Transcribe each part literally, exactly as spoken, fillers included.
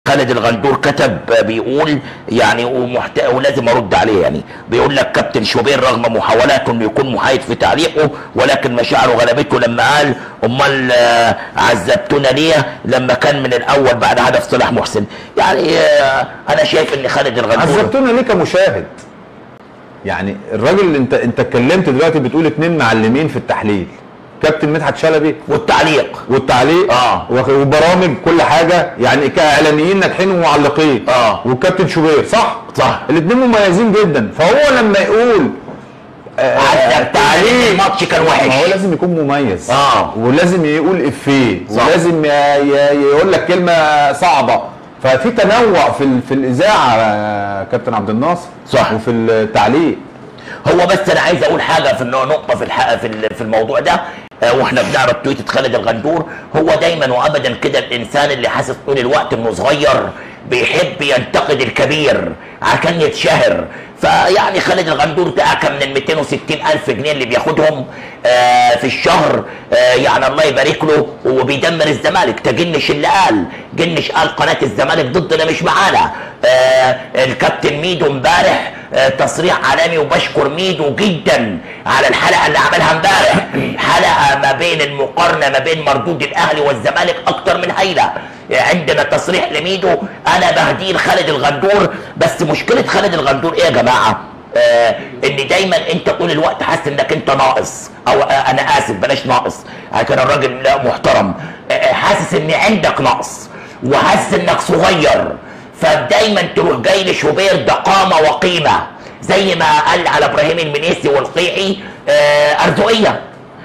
خالد الغندور كتب بيقول يعني ومحت... ولازم ارد عليه، يعني بيقول لك كابتن شوبير رغم محاولاته انه يكون محايد في تعليقه ولكن مشاعره غلبته لما قال امال عذبتونا ليه لما كان من الاول بعد هدف صلاح محسن. يعني انا شايف ان خالد الغندور عذبتونا ليه كمشاهد؟ يعني الراجل اللي انت انت اتكلمت دلوقتي بتقول اتنين معلمين في التحليل، كابتن مدحت شلبي والتعليق والتعليق اه وبرامج كل حاجه، يعني كاعلاميين ناجحين ومعلقين اه والكابتن شوبير صح؟ صح الاثنين مميزين جدا. فهو لما يقول آه تعليق الماتش كان وحش، هو لازم يكون مميز اه ولازم يقول افيه ولازم يقول لك كلمه صعبه. ففي تنوع في في الاذاعه كابتن عبد الناصر صح وفي التعليق. هو بس انا عايز اقول حاجه في نقطه في الحق في في الموضوع ده، واحنا بنعرض تويته خالد الغندور، هو دايما وابدا كده الانسان اللي حاسس طول الوقت انه صغير بيحب ينتقد الكبير عشان يتشهر. فيعني خالد الغندور ده كان من ال مئتين وستين الف جنيه اللي بياخدهم آه في الشهر، آه يعني الله يبارك له، وبيدمر الزمالك. ده جنش اللي قال، جنش قال قناه الزمالك ضدنا مش معانا. آه الكابتن ميدو امبارح آه تصريح عالمي، وبشكر ميدو جدا على الحلقه اللي عملها امبارح، حلقه ما بين المقارنه ما بين مردود الاهلي والزمالك اكتر من هايله. عندنا تصريح لميدو انا بهديه لخالد الغندور. بس مشكله خالد الغندور ايه يا جماعه؟ آه ان دايما انت طول الوقت حاسس انك انت ناقص، او آه انا اسف بلاش ناقص عشان الراجل محترم، آه حاسس ان عندك نقص وحاسس انك صغير، فدايما تروح جاي لشوبير ده قامه وقيمه، زي ما قال على ابراهيم المنيسي والقيعي آه ارزقيه.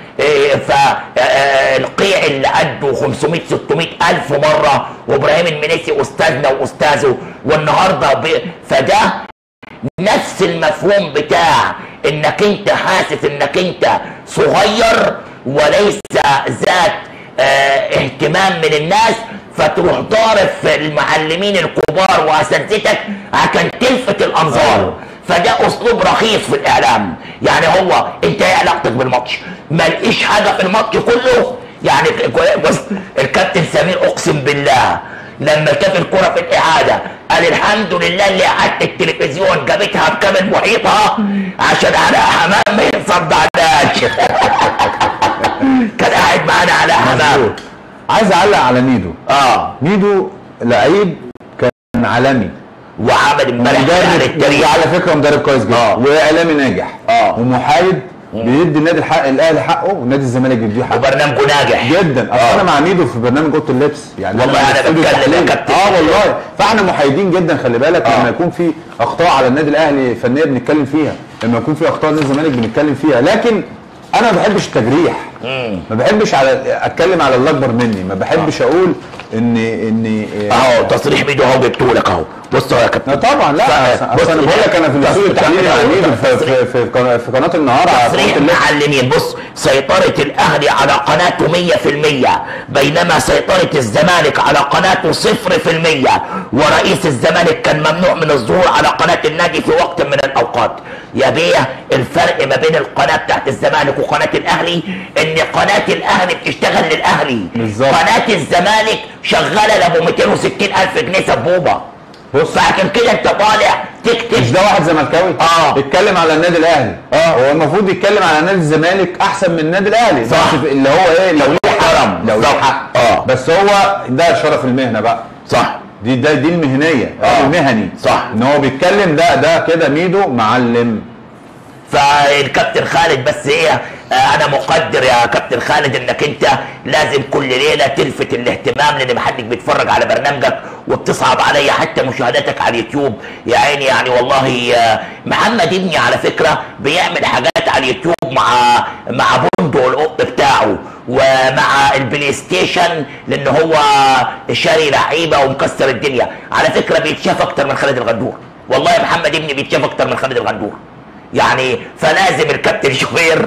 فالقيع اللي قده خمسمائة ستمائة الف مره، وابراهيم المنيسي استاذنا واستاذه، والنهارده ب... فده نفس المفهوم بتاع انك انت حاسس انك انت صغير وليس ذات اه اهتمام من الناس، فتروح ضارب في المعلمين الكبار واساتذتك عشان تلفت الانظار. فده اسلوب رخيص في الاعلام. يعني هو انت ايه علاقتك بالماتش؟ ما لقيش حاجه في الماتش كله. يعني بص الكابتن سمير اقسم بالله لما شاف الكره في الاعاده قال الحمد لله اللي اعاده التلفزيون جابتها بكامل محيطها عشان علاء حمام ما يتصدعناش. كان قاعد معانا علاء حمام. عايز اعلق على ميدو. اه ميدو لعيب كان عالمي وعمل امبارح وعلى فكره مدرب كويس جدا آه. واعلامي ناجح اه ومحايد، بيدي النادي الحق الاهلي حقه ونادي الزمالك بيديه حقه، وبرنامجه ناجح جدا. اصل انا مع ميدو في برنامج اوضه اللبس، يعني والله انا بتكلم يا كابتن. اه والله فاحنا محايدين جدا. خلي بالك آه. لما يكون في اخطاء على النادي الاهلي فنيه بنتكلم فيها، لما يكون في اخطاء نادي الزمالك بنتكلم فيها، لكن انا ما بحبش التجريح. مم. ما بحبش على اتكلم على اللي اكبر مني، ما بحبش آه. اقول ان ان اهو تصريح ميدو اهو جبته لك اهو. بص يا كابتن طبعا لا اصل انا بقول لك انا في الاستوديو التحليلي مع ميدو في, في, في قناه النهار على تصريح معلمين. بص سيطره الاهلي على قناته مية في المية بينما سيطره الزمالك على قناته صفر في المية، ورئيس الزمالك كان ممنوع من الظهور على قناه النادي في وقت من الاوقات. يا بيه الفرق ما بين القناه بتاعت الزمالك وقناه الاهلي ان قناه الاهلي بتشتغل للاهلي بالظبط، قناه الزمالك شغاله لابو مئتين وستين الف جنيه سبوبه. بص فعشان كده انت طالع تكتب. مش ده واحد زملكاوي اه بيتكلم على النادي الاهلي، اه هو المفروض يتكلم على نادي الزمالك احسن من النادي الاهلي، صح، اللي هو ايه لو ليه حق لو ليه حق اه بس هو ده شرف المهنه بقى، صح، دي ده دي المهنيه اه المهني، صح، ان هو بيتكلم ده ده كده ميدو معلم. فالكابتن خالد بس ايه انا مقدر يا كابتن خالد انك انت لازم كل ليله تلفت الاهتمام لان محدش بيتفرج على برنامجك، وبتصعب عليا حتى مشاهداتك على اليوتيوب يا عيني. يعني والله محمد ابني على فكره بيعمل حاجات على اليوتيوب مع مع بندق القط بتاعه ومع البلاي ستيشن لان هو شاري لعيبه ومكسر الدنيا. على فكره بيتشاف اكتر من خالد الغندور، والله يا محمد ابني بيتشاف اكتر من خالد الغندور. يعني فلازم الكابتن شوبير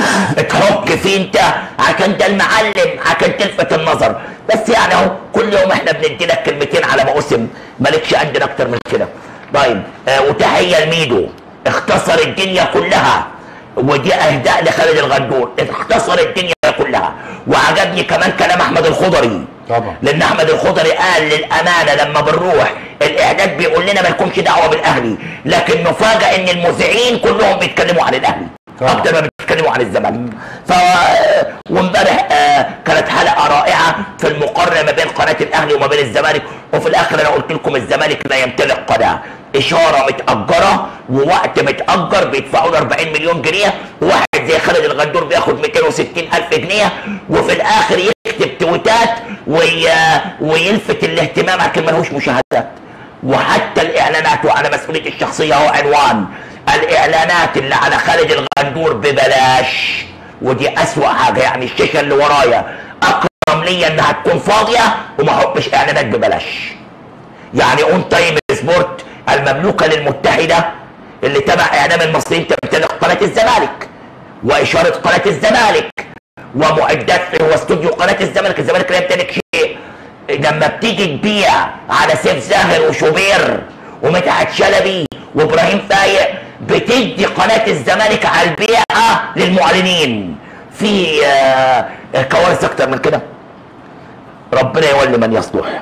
تحك فيه انت عشان ده المعلم عشان تلفت النظر. بس يعني اهو كل يوم احنا بندي لك كلمتين على موسم، مالكش عندنا اكتر من كده. طيب آه وتحيه لميدو اختصر الدنيا كلها، ودي اهداء لخالد الغندور اختصر الدنيا كلها. وعجبني كمان كلام احمد الخضري طبعا. لان احمد الخضري قال للامانه لما بنروح الاعداد بيقول لنا ما لكمش دعوه بالاهلي، لكن نفاجئ ان المذيعين كلهم بيتكلموا عن الاهلي اكتر ما بيتكلموا عن الزمالك. ف وامبارح آه كانت حلقه رائعه في المقارنه ما بين قناه الاهلي وما بين الزمالك، وفي الاخر انا قلت لكم الزمالك لا يمتلك قناه، اشاره متاجره ووقت متاجر بيدفعوا له أربعين مليون جنيه، وواحد زي خالد الغندور بياخد مئتين وستين الف جنيه، وفي الاخر يكتب تويتات وي... ويلفت الاهتمام لكن ملهوش مشاهدات. وحتى الاعلانات وعلى مسؤوليتي الشخصيه هو عنوان الاعلانات اللي على خالد الغندور ببلاش، ودي اسوأ حاجه. يعني الشاشه اللي ورايا اكرم ليا انها تكون فاضيه وما احطش اعلانات ببلاش. يعني اون تايم سبورت المملوكه للمتحده اللي تبع اعلام المصريين تمتلك قناه الزمالك واشاره قناه الزمالك ومعدات واستوديو قناه الزمالك، الزمالك لا يمتلك شيء. لما بتيجي تبيع على سيف زاهر وشوبير ومدحت شلبي وابراهيم فايق بتدي قناه الزمالك على البيعه للمعلنين. في آه كوارث اكتر من كده، ربنا يولي من يصلح.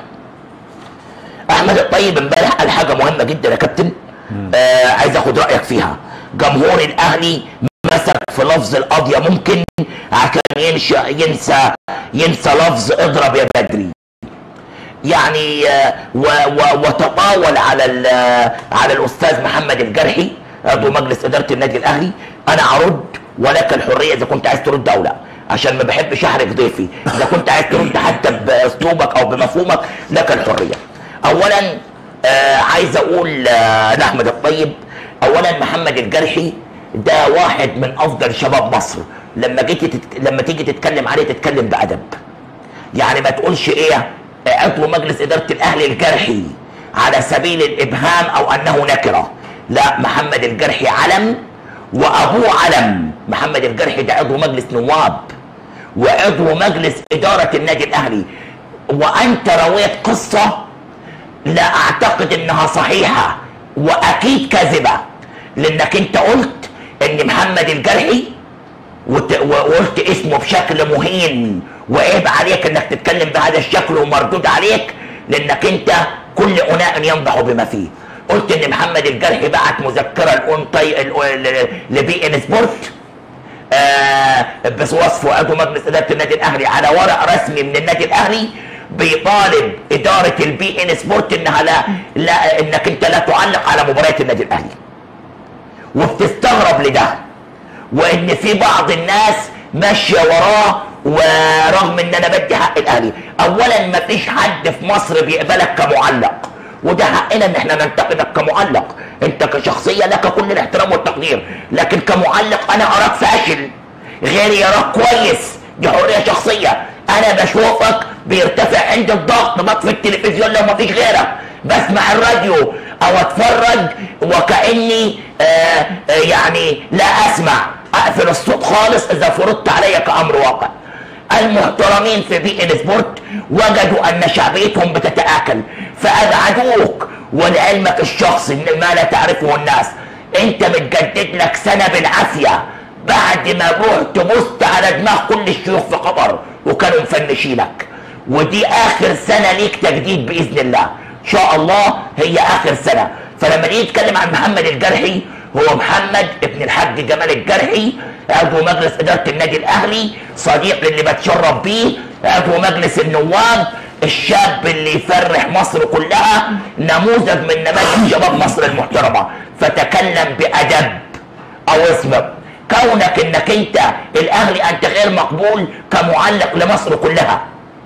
احمد الطيب امبارح قال حاجه مهمه جدا يا كابتن، آه عايز اخد رايك فيها. جمهور الاهلي مسك في لفظ القضيه ممكن عشان ينسى ينسى ينسى لفظ اضرب يا بدري. يعني وتطاول على على الاستاذ محمد الجرحي عضو مجلس اداره النادي الاهلي. انا ارد ولك الحريه اذا كنت عايز ترد او لا، عشان ما بحبش احرج ضيفي. اذا كنت عايز ترد حتى باسلوبك او بمفهومك لك الحريه. اولا آه عايز اقول آه لاحمد الطيب، اولا محمد الجرحي ده واحد من افضل شباب مصر. لما جيت تت... لما تيجي تتكلم عليه تتكلم بادب. يعني ما تقولش ايه عضو مجلس اداره الاهلي الجرحي على سبيل الابهام او انه نكره. لا، محمد الجرحي علم وابوه علم. محمد الجرحي ده عضو مجلس نواب وعضو مجلس اداره النادي الاهلي، وانت رويت قصه لا اعتقد انها صحيحه واكيد كاذبه، لانك انت قلت ان محمد الجرحي وقلت اسمه بشكل مهين وعيب عليك انك تتكلم بهذا الشكل ومردود عليك، لانك انت كل اناء ينضح بما فيه. قلت ان محمد الجرحي بعت مذكره لبي ان سبورت آه بوصفه عضو مجلس اداره النادي الاهلي على ورق رسمي من النادي الاهلي بيطالب اداره البي ان سبورت انها لا, لا انك انت لا تعلق على مباريات النادي الاهلي. وبتستغرب لده، وان في بعض الناس ماشيه وراه، ورغم ان انا بدي حق الاهلي. اولا ما فيش حد في مصر بيقبلك كمعلق، وده حقنا ان احنا ننتقدك كمعلق. انت كشخصيه لك كل الاحترام والتقدير، لكن كمعلق انا اراك فاشل، غيري يراك كويس، دي حريه شخصيه. انا بشوفك بيرتفع عندي الضغط، بطفي التلفزيون لو ما فيش غيرك، بسمع الراديو او اتفرج وكاني آآ آآ يعني لا اسمع، اقفل الصوت خالص اذا فرضت علي كامر واقع. المحترمين في بي ان سبورت وجدوا ان شعبيتهم بتتآكل فابعدوك، ولعلمك الشخصي ان ما لا تعرفه الناس، انت متجدد لك سنه بالعافيه بعد ما رحت بصت على دماغ كل الشيوخ في قطر وكانوا مفنشينك، ودي اخر سنه ليك تجديد باذن الله ان شاء الله، هي اخر سنه. فلما نيجي نتكلم عن محمد الجرحي، هو محمد ابن الحاج جمال الجرحي عضو مجلس اداره النادي الاهلي، صديق اللي بتشرف بيه، عضو مجلس النواب، الشاب اللي يفرح مصر كلها، نموذج من نماذج شباب مصر المحترمه. فتكلم بادب او اسمك، كونك انك انت الاهلي انت غير مقبول كمعلق لمصر كلها.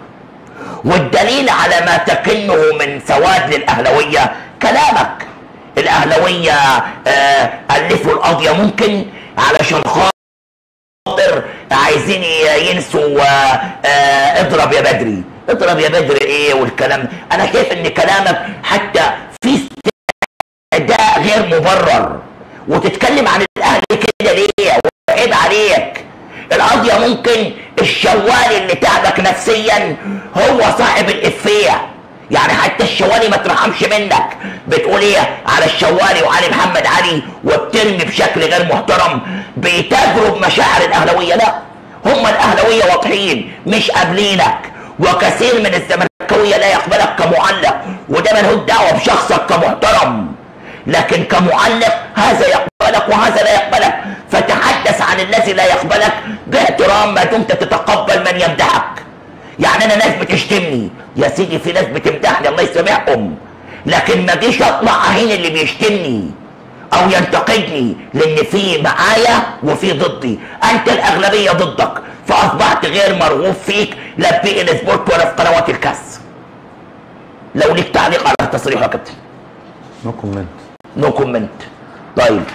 والدليل على ما تكنه من سواد للاهلويه كلامك. الاهلويه آه الفوا القضيه ممكن علشان خاطر عايزين ينسوا آه آه اضرب يا بدري. اضرب يا بدري ايه والكلام؟ انا شايف ان كلامك حتى في استعداء غير مبرر، وتتكلم عن الاهلي كده ليه؟ وعيب عليك. القضيه ممكن الشوالي اللي تعبك نفسيا هو صاحب الافيه، يعني حتى الشوالي ما ترحمش منك، بتقول ايه على الشوالي وعلي محمد علي وبترمي بشكل غير محترم، بيتاجروا بمشاعر الاهلاويه. لا، هم الاهلاويه واضحين مش قابلينك، وكثير من الزملكاويه لا يقبلك كمعلق، وده ملهوش دعوه بشخصك كمحترم، لكن كمعلق هذا يقبلك وهذا لا يقبلك، فتحدث عن الذي لا يقبلك باحترام ما دمت تتقبل من يمدحك. يعني انا ناس بتشتمني يا سيدي، في ناس بتمدحني الله يسامحهم، لكن ما جيش اطلع اهين اللي بيشتمني او ينتقدني، لان في معايا وفي ضدي، انت الاغلبيه ضدك، فاصبحت غير مرغوب فيك لا في السبورت ولا في قنوات الكاس. لو ليك تعليق على التصريح يا كابتن. نو كومنت. نو كومنت. طيب